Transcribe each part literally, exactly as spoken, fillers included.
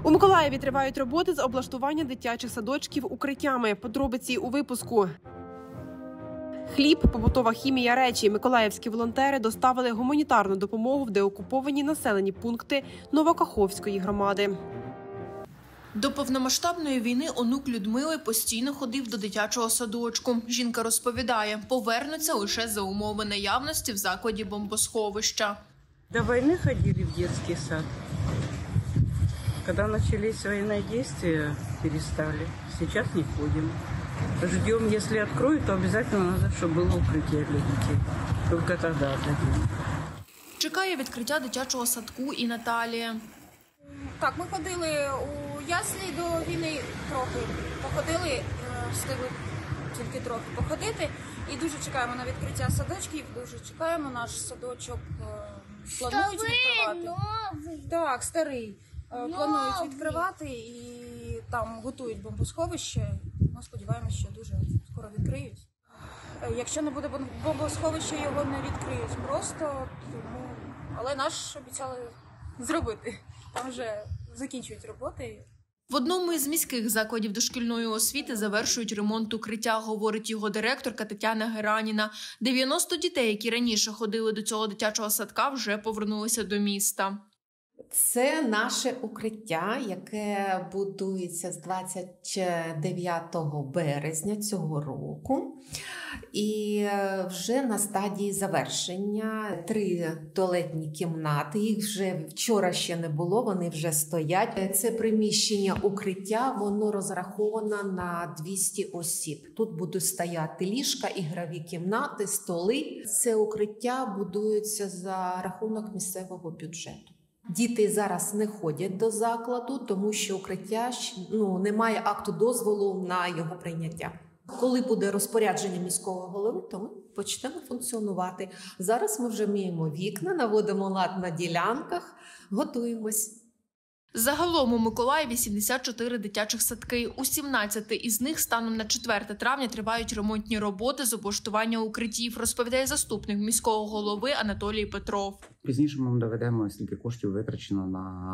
У Миколаєві тривають роботи з облаштування дитячих садочків укриттями. Подробиці у випуску. Хліб, побутова хімія, речі. Миколаївські волонтери доставили гуманітарну допомогу в деокуповані населені пункти Новокаховської громади. До повномасштабної війни онук Людмили постійно ходив до дитячого садочку. Жінка розповідає, повернуться лише за умови наявності в закладі бомбосховища. До війни ходили в дитячий сад. Коли почалися воєнні дії, перестали. Зараз не ходимо. Ждем, если откроют, то обязательно надо, чтобы было укрытие для детей. Только тогда отдадим. Чекає відкриття дитячого садку і Наталія. Так, ми ходили у яслі до війни трохи. Походили, встигли тільки трохи походити. І дуже чекаємо на відкриття садочків, дуже чекаємо наш садочок. Планують відкривати. Так, старий. Планують відкривати і там готують бомбосховище. Ми сподіваємося, що дуже скоро відкриють. Якщо не буде бомбосховища, його не відкриють просто, тому... але наш обіцяли зробити. Там вже закінчують роботи. В одному із міських закладів дошкільної освіти завершують ремонт укриття, говорить його директорка Тетяна Гераніна. дев'яносто дітей, які раніше ходили до цього дитячого садка, вже повернулися до міста. Це наше укриття, яке будується з двадцять дев'ятого березня цього року. І вже на стадії завершення три туалетні кімнати, їх вже вчора ще не було, вони вже стоять. Це приміщення укриття, воно розраховано на двісті осіб. Тут будуть стояти ліжка, ігрові кімнати, столи. Це укриття будується за рахунок місцевого бюджету. Діти зараз не ходять до закладу, тому що укриття ну, не має акту дозволу на його прийняття. Коли буде розпорядження міського голови, то ми почнемо функціонувати. Зараз ми вже вміємо вікна, наводимо лад на ділянках, готуємось. Загалом у Миколаєві сімдесят чотири дитячих садки. У сімнадцяти із них станом на четверте травня тривають ремонтні роботи з облаштування укриттів, розповідає заступник міського голови Анатолій Петров. Пізніше ми доведемо, скільки коштів витрачено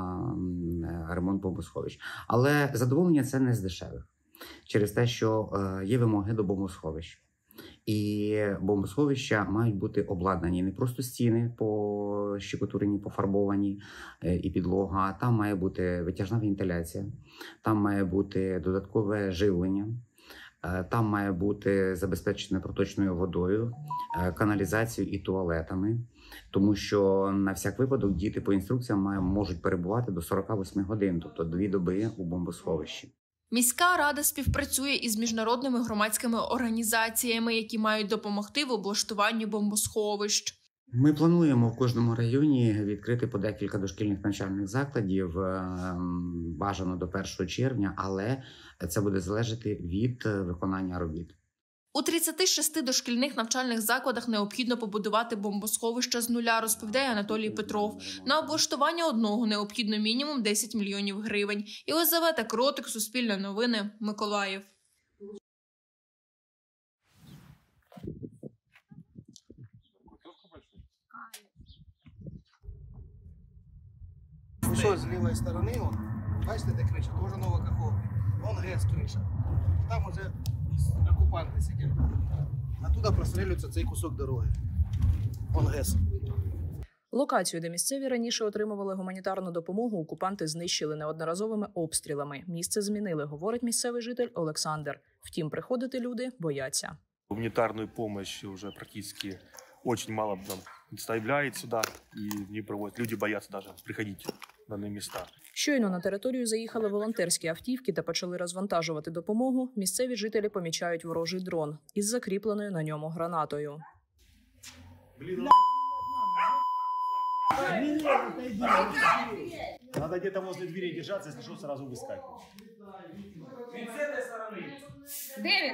на ремонт бомбосховищ. Але задоволення це не з дешевих. Через те, що є вимоги до бомбосховищ. І бомбосховища мають бути обладнані не просто стіни пощекотурені, пофарбовані і підлога, там має бути витяжна вентиляція, там має бути додаткове живлення, там має бути забезпечене проточною водою, каналізацією і туалетами, тому що на всяк випадок діти по інструкціям можуть перебувати до сорока восьми годин, тобто дві доби у бомбосховищі. Міська рада співпрацює із міжнародними громадськими організаціями, які мають допомогти в облаштуванні бомбосховищ. Ми плануємо в кожному районі відкрити по декілька дошкільних навчальних закладів, бажано до першого червня, але це буде залежати від виконання робіт. У тридцяти шести дошкільних навчальних закладах необхідно побудувати бомбосховища з нуля, розповідає Анатолій Петров. На облаштування одного необхідно мінімум десять мільйонів гривень. Єлизавета Кротик, Суспільне новини, Миколаїв. Що з лівої сторони, он, бачите, де криша, теж Новокаховка. Вон ГЕС криша. Там уже окупанти сидять. Оттуда прострілюється цей кусок дороги. Вон ГЕС. Локацію, де місцеві раніше отримували гуманітарну допомогу, окупанти знищили неодноразовими обстрілами. Місце змінили, говорить місцевий житель Олександр. Втім, приходити люди бояться. Гуманитарную помощь уже практически очень мало нам доставляет сюда, и в ней проводят. Люди боятся даже приходить в данные места. Щойно на територію заїхали волонтерські автівки та почали розвантажувати допомогу. Місцеві жителі помічають ворожий дрон із закріпленою на ньому гранатою. Надо где-то возле двери держаться, если что, сразу выскакивать. Де він?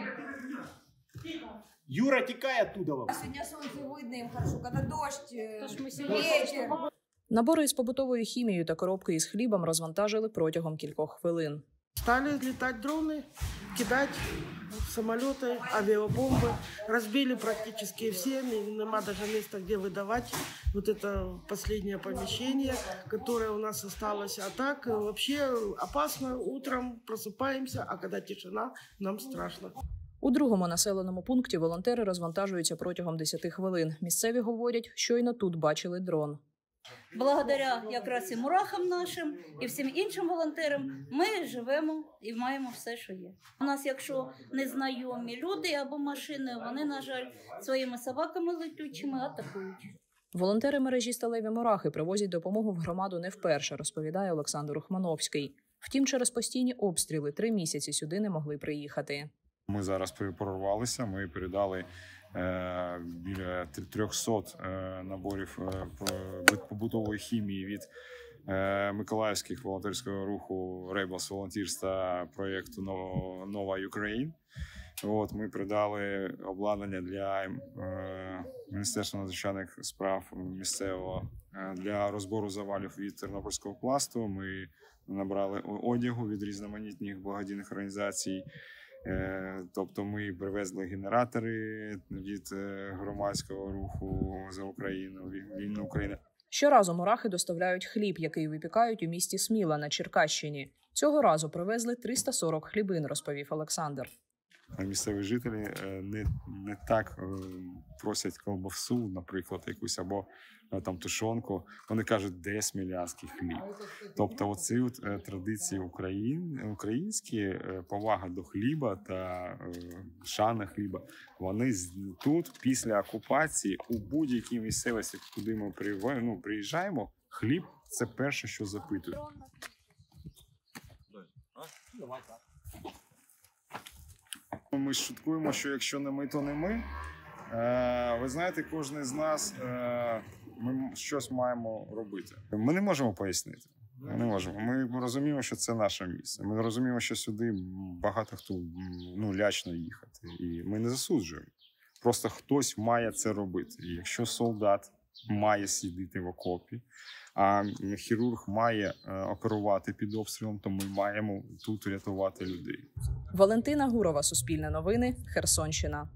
Юра, тікай оттуда. Сьогодні сонце видно їм хорошо, коли дощ, вечір. Набори із побутовою хімією та коробки із хлібом розвантажили протягом кількох хвилин. Стали літати дрони, кидати самолеты, авиабомбы. Разбили практически все, нема даже места, где выдавать. Вот это последнее помещение, которое у нас осталось. А так вообще опасно. Утром просыпаемся, а когда тишина, нам страшно. У другому населеному пункті волонтери розвантажуються протягом десяти хвилин. Місцеві говорять, щойно тут бачили дрон. Благодаря якраз і мурахам нашим, і всім іншим волонтерам ми живемо і маємо все, що є. У нас, якщо незнайомі люди або машини, вони, на жаль, своїми собаками летючими атакують. Волонтери мережі «Сталеві мурахи» привозять допомогу в громаду не вперше, розповідає Олександр Ухмановський. Втім, через постійні обстріли три місяці сюди не могли приїхати. Ми зараз прорвалися, ми передали е, біля трьохсот е, наборів е, побутової хімії від е, Миколаївських волонтерського руху Rebels Volunteers та проєкту Нова Україна. От, ми передали обладнання для е, Міністерства надзвичайних справ місцевого е, для розбору завалів від Тернопільського пласту. Ми набрали одягу від різноманітних благодійних організацій. Тобто ми привезли генератори від громадського руху за Україну, вільну Україну. Щоразу мурахи доставляють хліб, який випікають у місті Сміла на Черкащині. Цього разу привезли триста сорок хлібин, розповів Олександр. Місцеві жителі не, не так просять колбасу, наприклад, якусь, або там тушонку. Вони кажуть, де смілянський хліб. Тобто оці от традиції україн, українські, повага до хліба та шана хліба, вони тут, після окупації, у будь-якій місцевості, куди ми ну, приїжджаємо, хліб – це перше, що запитують. Ми шуткуємо, що якщо не ми, то не ми. Ви знаєте, кожен з нас, ми щось маємо робити. Ми не можемо пояснити. Ми не можемо. Ми розуміємо, що це наше місце. Ми розуміємо, що сюди багато хто ну, лячно їхати. І ми не засуджуємо. Просто хтось має це робити. І якщо солдат має сидіти в окопі, а хірург має оперувати під обстрілом, то ми маємо тут рятувати людей. Валентина Гурова, Суспільне новини, Херсонщина.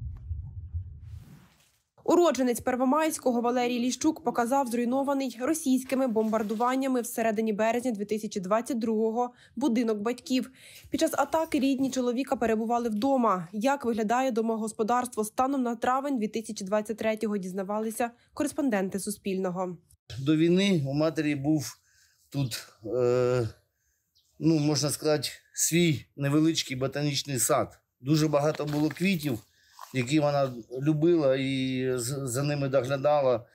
Уродженець Первомайського Валерій Ліщук показав зруйнований російськими бомбардуваннями всередині березня дві тисячі двадцять другого будинок батьків. Під час атаки рідні чоловіка перебували вдома. Як виглядає домогосподарство станом на травень дві тисячі двадцять третього, дізнавалися кореспонденти Суспільного. До війни у матері був тут, е, ну, можна сказати, свій невеличкий ботанічний сад. Дуже багато було квітів, які вона любила і за ними доглядала.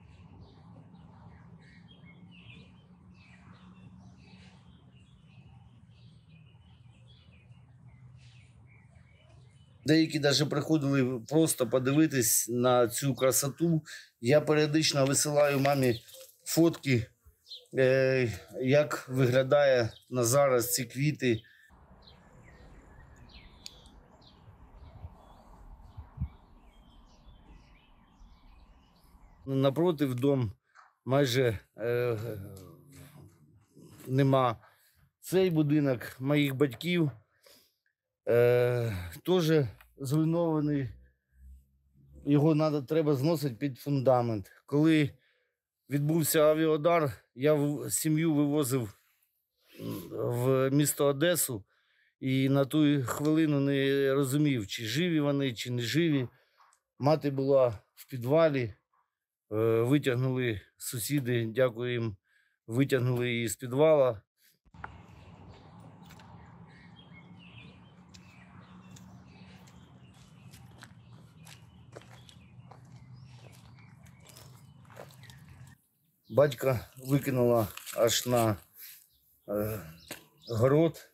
Деякі навіть приходили просто подивитись на цю красоту. Я періодично висилаю мамі фотки, як виглядає на зараз ці квіти. Напротив дом майже е, нема. Цей будинок моїх батьків е, теж зруйнований. Його надо, треба зносити під фундамент. Коли відбувся авіаудар, я сім'ю вивозив в місто Одесу і на ту хвилину не розумів, чи живі вони, чи не живі. Мати була в підвалі. Витягнули сусіди, дякую їм, витягнули її з підвала. Батька викинула аж на е, город.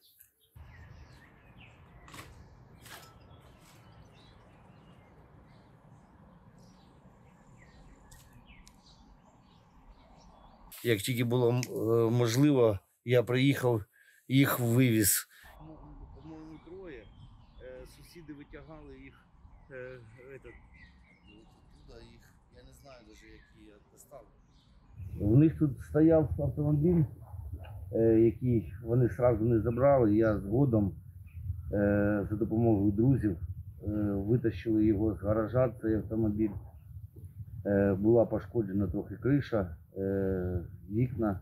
Як тільки було можливо, я приїхав, їх вивіз. По-моєму, троє. Сусіди витягали їх, этот, туди їх, я не знаю навіть, які я достав. У них тут стояв автомобіль, який вони одразу не забрали, я згодом за допомогою друзів витащили його з гаража, цей автомобіль. Була пошкоджена трохи криша, вікна.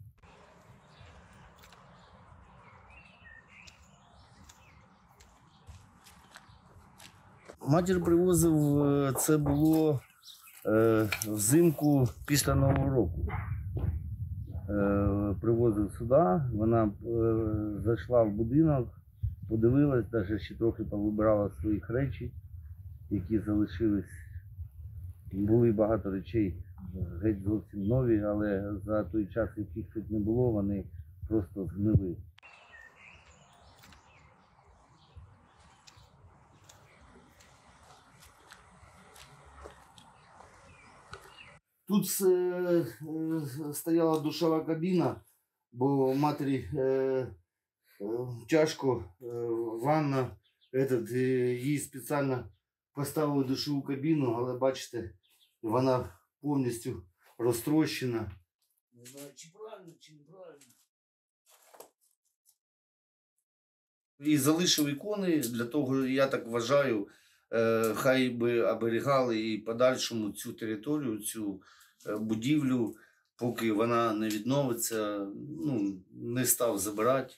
Матір привозив, це було взимку після Нового року. Привозив сюди, вона зайшла в будинок, подивилась, навіть ще трохи повибирала своїх речей, які залишились. Були багато речей геть зовсім нові, але за той час, яких тут не було, вони просто згнили. Тут е, стояла душова кабіна, бо матері е, е, тяжко, е, ванна, этот, е, їй спеціально поставили душову кабіну, але бачите, вона повністю розтрощена. Не знаю, чи правильно, чи неправильно. І залишив ікони, для того, я так вважаю, хай би оберігали і подальшому цю територію, цю будівлю, поки вона не відновиться, ну, не став забирати.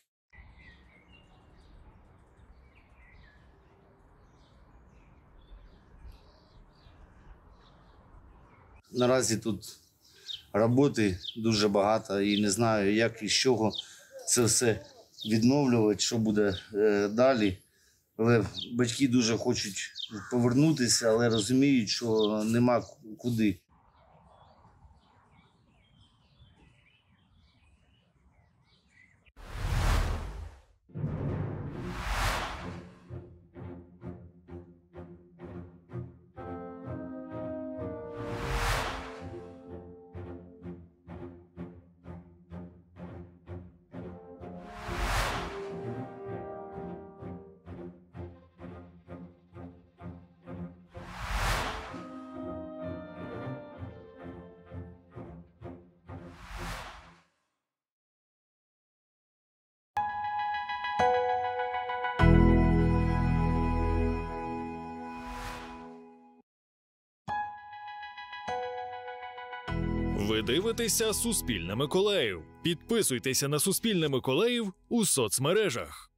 Наразі тут роботи дуже багато і не знаю, як і з чого це все відновлювати, що буде е, далі. Але батьки дуже хочуть повернутися, але розуміють, що нема куди. Ви дивитеся Суспільне Миколаїв. Підписуйтеся на Суспільне Миколаїв у соцмережах.